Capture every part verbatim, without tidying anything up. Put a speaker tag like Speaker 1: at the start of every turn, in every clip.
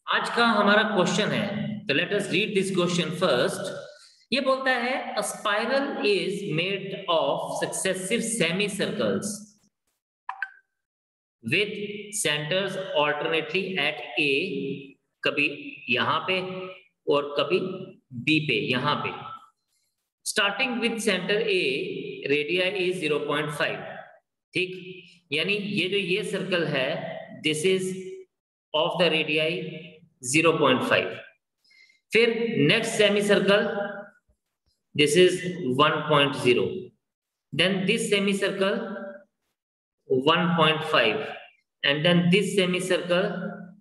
Speaker 1: आज का हमारा क्वेश्चन है, तो let us read this question first. ये बोलता है a spiral is made of successive semi circles with centres alternately at A, कभी यहां पे और कभी बी पे, यहां पे। Starting with centre A, radii is zero point five. ठीक, यानी ये जो ये सर्कल है, this is of the radii zero point five. फिर next semi circle, this is one point zero, then this semi circle one point five, and then this semi circle.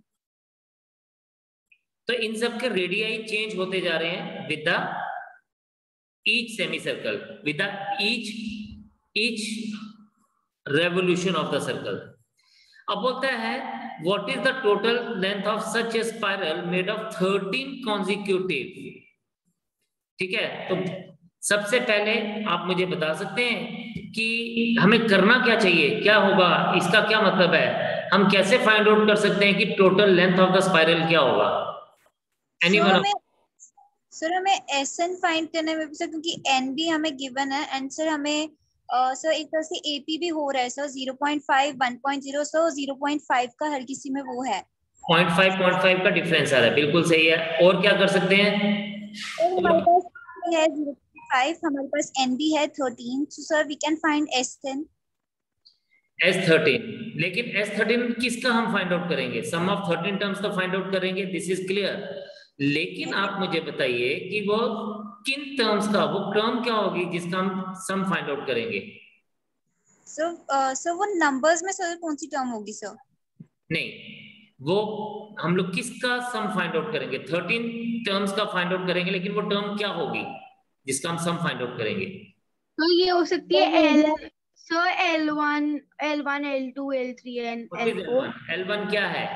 Speaker 1: तो इन सब के रेडियाई चेंज होते जा रहे हैं with the each semi circle, with the each each revolution of the circle. अब बोलता है what is the total length of such a spiral made of thirteen consecutive. ठीक है, तो सबसे पहले आप मुझे बता सकते हैं कि हमें करना क्या चाहिए, क्या होगा, इसका क्या मतलब है, हम कैसे फाइंड आउट कर सकते हैं कि total length of the spiral क्या होगा?
Speaker 2: So
Speaker 1: anyone?
Speaker 2: हमें सर हमें एस एन फाइंड करने में सर, क्योंकि एन भी हमें गिवन है एंड सर हमें सर एक तरह से एपी भी हो रहा है sir, zero point five, one point zero, so zero point five का हर किसी में वो है।
Speaker 1: पॉइंट फाइव पॉइंट फाइव का डिफरेंस आ रहा है, बिल्कुल सही है। और क्या कर सकते हैं?
Speaker 2: और हमारे पास है ज़ीरो पॉइंट फाइव, हमारे पास एन भी है thirteen, so sir we can find S N.
Speaker 1: S thirteen, लेकिन एस थर्टीन किसका हम फाइंड आउट करेंगे? सम ऑफ थर्टीन टर्म्स का फाइंड आउट करेंगे, दिस इज क्लियर। लेकिन आप मुझे बताइए कि वो किन टर्म्स का, वो टर्म क्या होगी जिसका हम सम फाइंड आउट करेंगे?
Speaker 2: सर सर वो नंबर्स में सर कौन सी टर्म होगी सर?
Speaker 1: नहीं, वो हम लोग किसका सम फाइंड आउट करेंगे? थर्टीन टर्म्स का फाइंड आउट करेंगे, लेकिन वो टर्म क्या होगी जिसका हम सम फाइंड आउट करेंगे?
Speaker 3: तो ये हो सकती है L, so L one, L one, L two, L three and
Speaker 1: what
Speaker 3: L
Speaker 1: is L
Speaker 3: four.
Speaker 1: One? L one क्या है?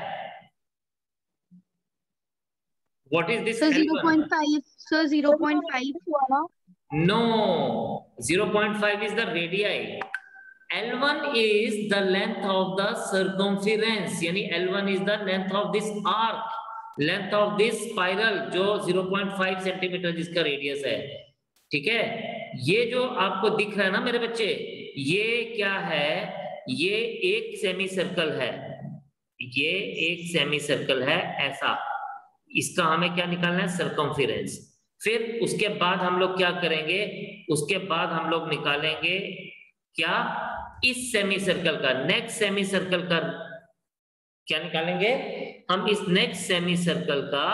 Speaker 1: What is this
Speaker 3: so
Speaker 1: L
Speaker 3: zero
Speaker 1: one?
Speaker 3: Point five, so zero point five हुआ ना?
Speaker 1: No, zero point five is the radii. L one is the length of the circumference, यानी L one is the length of this arc, length of this spiral जो zero point five centimetre जिसका radius है। ठीक है, ये जो आपको दिख रहा है ना मेरे बच्चे, ये क्या है? ये एक सेमी सर्कल है, ये एक सेमी सर्कल है ऐसा। इसका हमें क्या निकालना है? सर्कमफिरेंस। फिर उसके बाद हम लोग क्या करेंगे? उसके बाद हम लोग निकालेंगे क्या? इस सेमी सर्कल का, नेक्स्ट सेमी सर्कल का क्या निकालेंगे हम? इस नेक्स्ट सेमी सर्कल का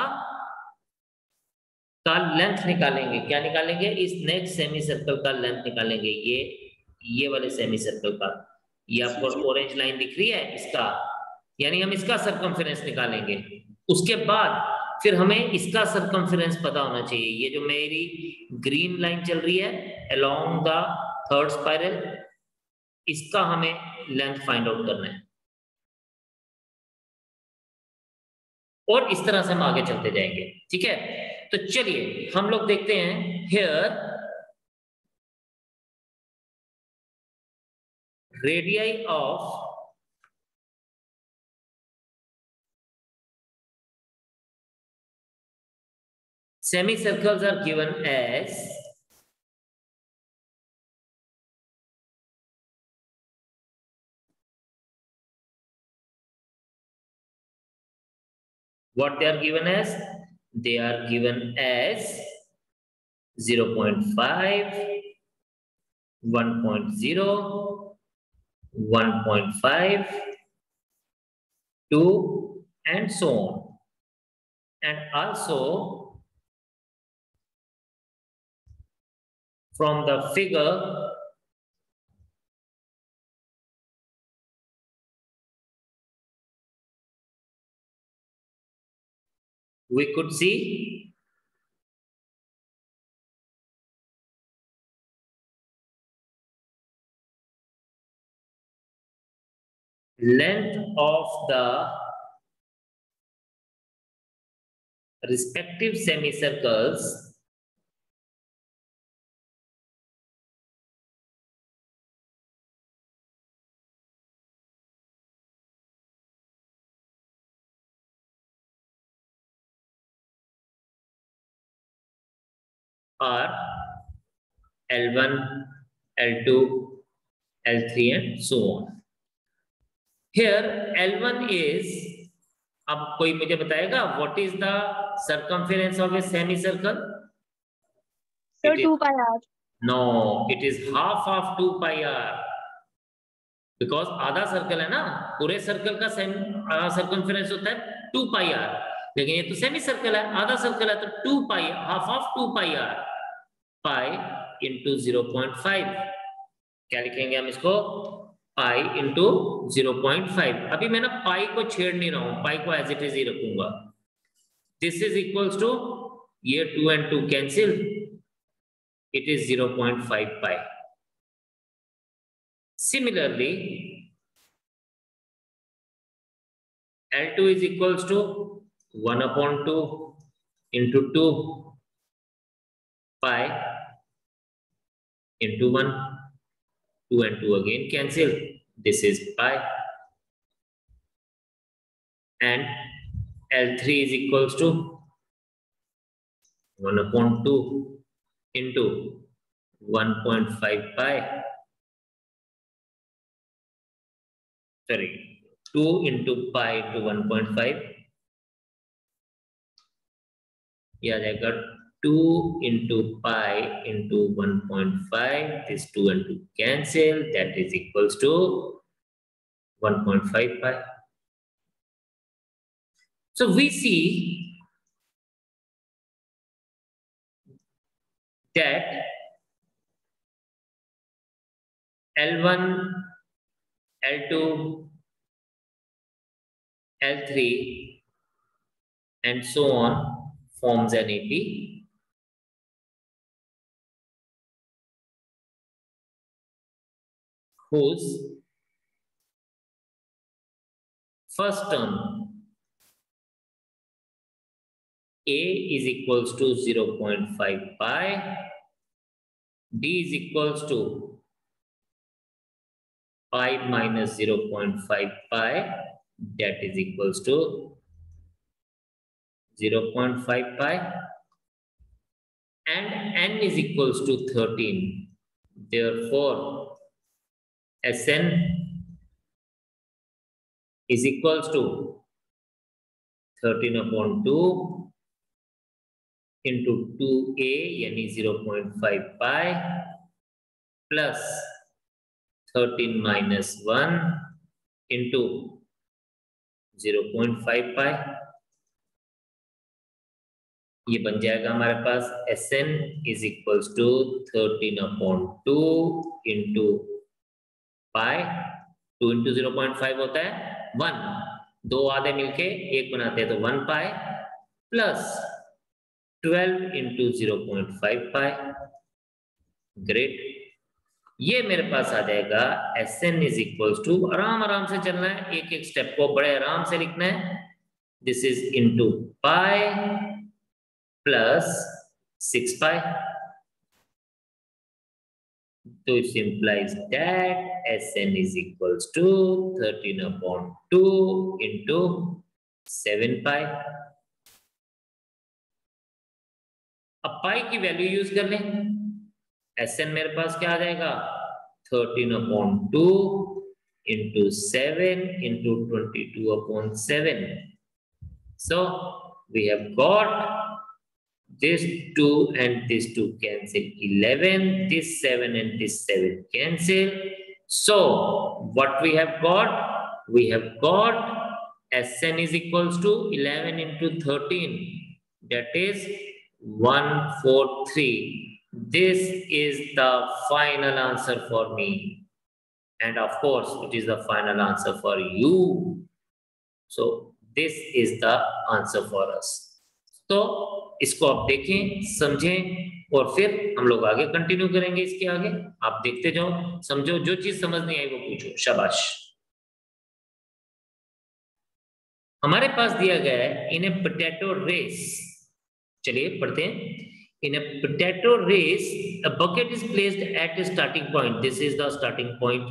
Speaker 1: का लेंथ निकालेंगे। क्या निकालेंगे? इस नेक्स्ट सेमी सर्कल का लेंथ निकालेंगे, ये ये वाले सेमी सर्कल का। ये आपको ऑरेंज लाइन दिख रही है इसका, यानी हम इसका सरकमफेरेंस निकालेंगे। उसके बाद फिर हमें इसका सरकमफेरेंस पता होना चाहिए। ये जो मेरी ग्रीन लाइन चल रही है अलोंग द थर्ड स्पाइरल, इसका हमें लेंथ फाइंड आउट करना है। और इस तरह से हम आगे चलते जाएंगे। ठीक है, तो चलिए हम लोग देखते हैं। Here radii of semicircles are given as what they are given as? They are given as zero point five, one point zero, one point five, two, and so on. And also from the figure, we could see length of the respective semicircles are L one, L two, L three and so on. Here L one is, अब कोई मुझे बताएगा what is the circumference of a semicircle?
Speaker 3: So
Speaker 1: It
Speaker 3: two
Speaker 1: is,
Speaker 3: pi r.
Speaker 1: no, it is half of two pi r. Because आधा circle है ना, पूरे circle का same circumference होता है टू पाई आर, लेकिन ये तो सेमी सर्कल है, आधा सर्कल है, तो two pi, half of two pi R, pi into zero point five. क्या लिखेंगे हम इसको? Pi into zero point five. अभी मैं ना पाई को छेड़ नहीं रहा हूं, पाई को एज इट इज ही रखूंगा। दिस इज इक्वल्स टू, ये two and two cancel, it is zero point five pi. Similarly, L two is equals to one upon two into two pi into one, two and two again cancel, this is pi, and L three is equals to one upon two into one point five pi, sorry, two into pi to one point five, ये आ जाएगा two into pi into one point five, this two and two cancel, that is equals to one point five pi. So we see that L one, L two, L three and so on forms an A P whose first term A is equals to zero point five pi, B is equals to pi minus zero point five pi, that is equals to zero point five pi, and n is equals to thirteen. Therefore, Sn is equals to thirteen upon two into two a, यानी zero point five pi plus thirteen minus one into zero point five pi, ये बन जाएगा हमारे पास Sn is equals to thirteen upon two into pi, two into zero point five होता है one, दो आधे मिलके एक बनाते हैं तो one pi plus twelve into zero point five pi, great. ये मेरे पास आ जाएगा Sn is equals to, आराम आराम से चलना है, एक एक स्टेप को बड़े आराम से लिखना है, this is into pi plus six pi. So it implies that Sn is equals to thirteen upon two into seven pi. अब pi की वैल्यू यूज कर लें, Sn मेरे पास क्या आ जाएगा thirteen upon two into seven into twenty-two upon seven. So we have got this two and this two cancel, eleven, this seven and this seven cancel. So what we have got? We have got Sn is equals to eleven into thirteen, that is one forty-three. This is the final answer for me, and of course it is the final answer for you. So this is the answer for us. तो इसको आप देखें, समझें और फिर हम लोग आगे कंटिन्यू करेंगे। इसके आगे आप देखते जाओ, समझो, जो चीज समझ नहीं आई वो पूछो, शाबाश। हमारे पास दिया गया है इन ए पोटैटो रेस, चलिए पढ़ते हैं। In a potato race a bucket is placed at a starting point, this is the starting point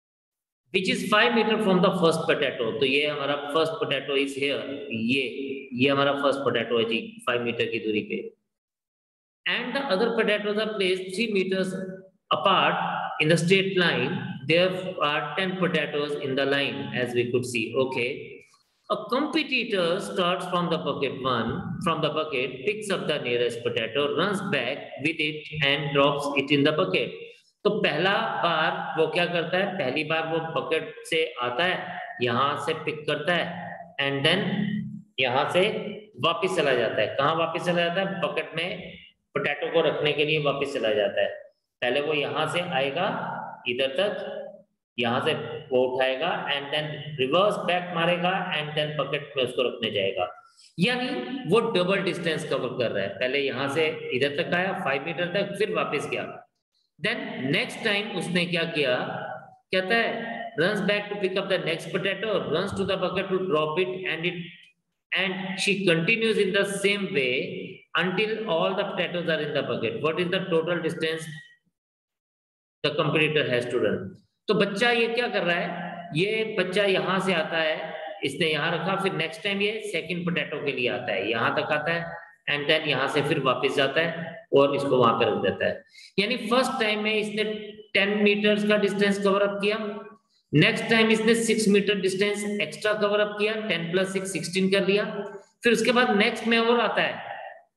Speaker 1: which is five meter from the first potato. तो ये हमारा first potato is here, ये ये हमारा first potato है जी, five metre की दूरी पे। And the other potatoes are placed three metres apart in the straight line. There are ten potatoes in the line, as we could see. Okay, a competitor starts from the bucket one, from the bucket, picks up the nearest potato, runs back with it and drops it in the bucket. तो पहला बार वो क्या करता है, पहली बार वो bucket से आता है, यहाँ से पिक करता है एंड देन यहाँ से वापस चला जाता है। कहाँ वापस चला जाता है? बकेट में पोटैटो को रखने के लिए वापस चला जाता है। पहले वो यहाँ से आएगा इधर तक, यहाँ से वो उठाएगा एंड देन रिवर्स बैक मारेगा एंड देन बकेट में उसको रखने जाएगा। यानी वो डबल डिस्टेंस कवर कर रहा है। पहले यहाँ से इधर तक आया फाइव मीटर तक, फिर वापस गया। देन नेक्स्ट टाइम उसने क्या किया, कहता है runs back to pick up the next potato, runs to the bucket to drop it, and it and she continues in the same way until all the potatoes are in the bucket. What is the total distance the competitor has to run? तो बच्चा ये क्या कर रहा है, ये बच्चा यहाँ से आता है, इसने यहाँ रखा, फिर नेक्स्ट टाइम ये सेकंड पोटैटो के लिए आता है, यहाँ तक आता है एंड देन यहाँ से फिर वापस जाता है और इसको वहां पे रख देता है। यानी फर्स्ट टाइम में इसने टेन मीटर्स का डिस्टेंस कवर अप किया, नेक्स्ट टाइम इसने six metre distance extra cover up किया, टेन प्लस सिक्स सिक्सटीन कर लिया, फिर उसके बाद नेक्स्ट में और आता है,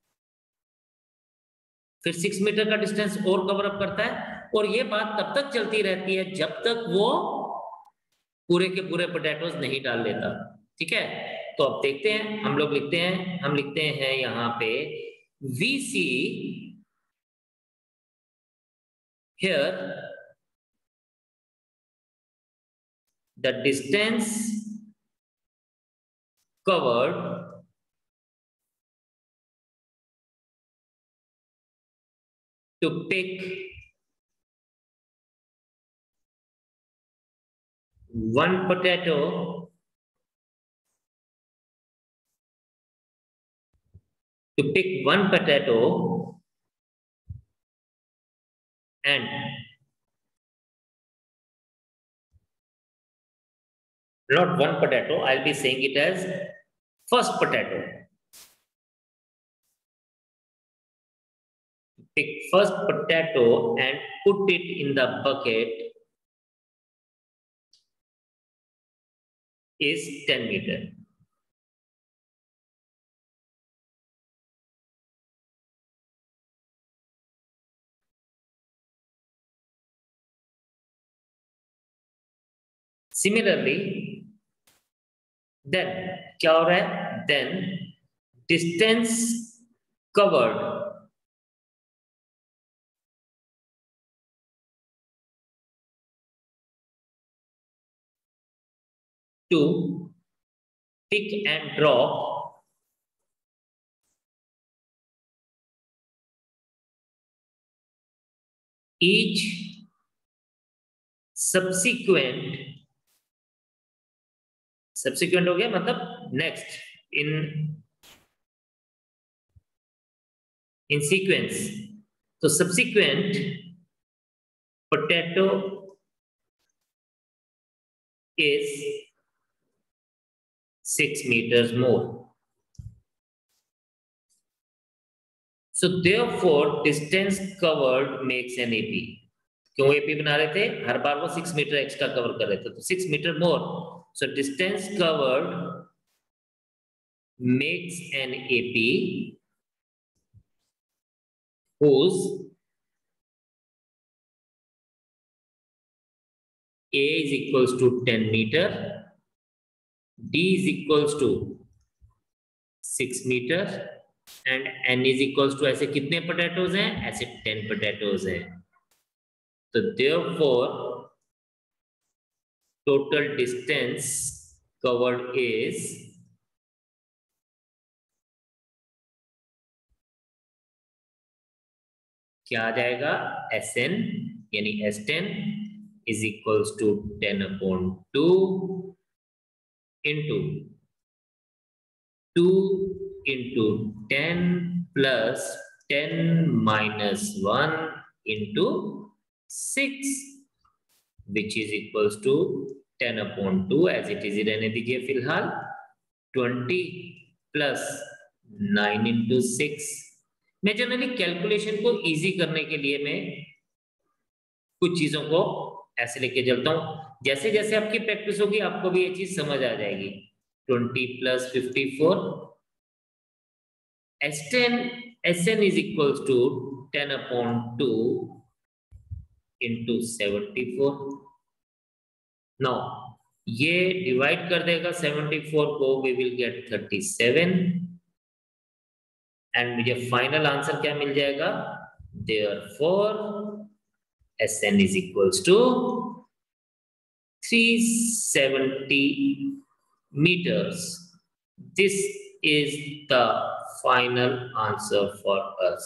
Speaker 1: फिर सिक्स मीटर का डिस्टेंस और कवर अप करता है। और ये बात तब तक चलती रहती है जब तक वो पूरे के पूरे पोटैटोज नहीं डाल लेता। ठीक है, तो अब देखते हैं, हम लोग लिखते हैं, हम लिखते हैं यहाँ पे we see here the distance covered to pick one potato to pick one potato and not one potato, I'll be saying it as first potato. Pick first potato and put it in the bucket is ten meter. Similarly, then क्या हो रहा है, then distance covered to pick and drop each subsequent subsequent हो गया मतलब next in in sequence, तो subsequent potato is six metres more. So therefore distance covered makes an AP. क्यों AP बना रहे थे, हर बार वो सिक्स मीटर एक्स्ट्रा कवर कर रहे थे, तो six metre more. So distance covered makes an A P whose A is equals to ten meter, D is equals to six meter and N is equals to, ऐसे कितने potatoes हैं, ऐसे ten potatoes हैं। तो therefore total distance covered is क्या आ जाएगा, S N यानी S ten is equals to ten upon two into two into ten plus ten minus one into six which is equals to ten upon two as it is। रहने दीजिए फिलहाल, twenty plus nine into six. मैं generally calculation को easy करने के लिए मैं कुछ चीजों को ऐसे लेके चलता हूं, जैसे जैसे आपकी प्रैक्टिस होगी आपको भी ये चीज समझ आ जाएगी। Twenty plus fifty four, S ten S N is equals to ten upon two into seventy four. Now ये डिवाइड कर देगा सेवेंटी फोर को, we will get thirty seven and मुझे फाइनल आंसर क्या मिल जाएगा, therefore S N is equals to three seventy meters. This is the final answer for us.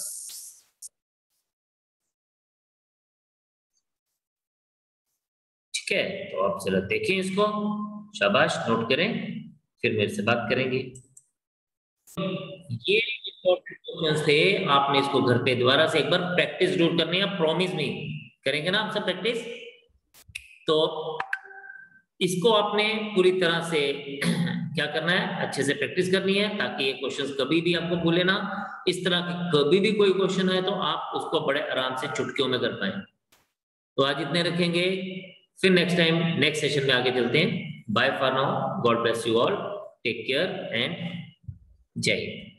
Speaker 1: ठीक है, तो आप जरा देखें इसको, शाबाश, नोट करें, फिर मेरे से बात करेंगे। ये इंपॉर्टेंट क्वेश्चंस थे, आपने इसको घर पे दोबारा से एक बार प्रैक्टिस जरूर करनी है, प्रॉमिस में करेंगे ना आप सब प्रैक्टिस। तो इसको आपने पूरी तरह से क्या करना है, अच्छे से प्रैक्टिस करनी है, ताकि ये क्वेश्चंस कभी भी आपको भूले ना। इस तरह की कभी भी कोई क्वेश्चन है तो आप उसको बड़े आराम से चुटकियों में कर पाए। तो आज इतने रखेंगे, फिर नेक्स्ट टाइम नेक्स्ट सेशन में आगे चलते हैं। Bye for now, God bless you all, take care and जय हिंद।